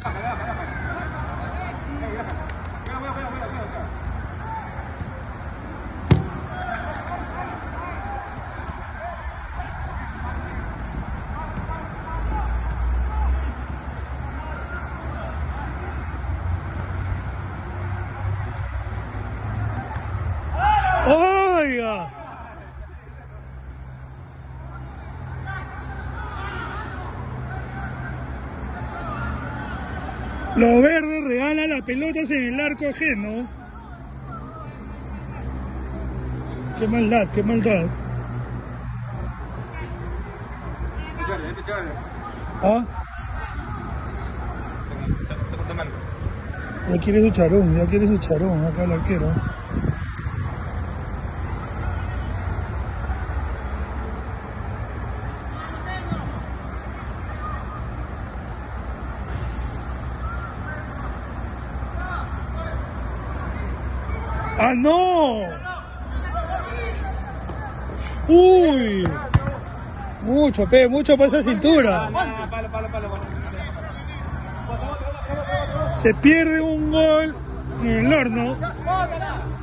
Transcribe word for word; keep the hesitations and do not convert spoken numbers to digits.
¡Oiga! Los verdes regalan las pelotas en el arco ajeno. Qué maldad, qué maldad. ¿Ah? Ya quiere su charón, ya quiere su charón acá el arquero. ¡Ah, no! ¡Uy! Mucho, pe, mucho para esa cintura. Se pierde un gol en el horno.